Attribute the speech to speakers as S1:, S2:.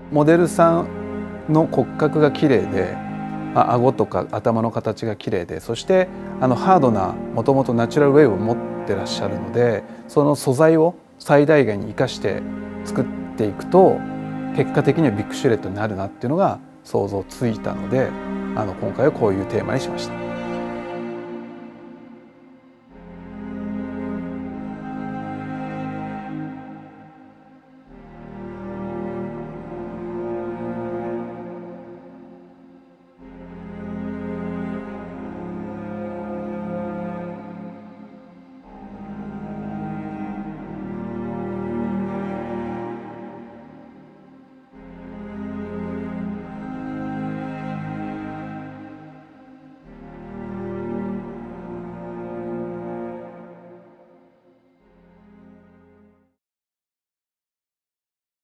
S1: モデルさんの骨格が綺麗で、顎とか頭の形が綺麗で、そしてハードなもともとナチュラルウェイを持ってらっしゃるので、その素材を最大限に生かして作っていくと結果的にはビッグシルエットになるなっていうのが想像ついたので、今回はこういうテーマにしました。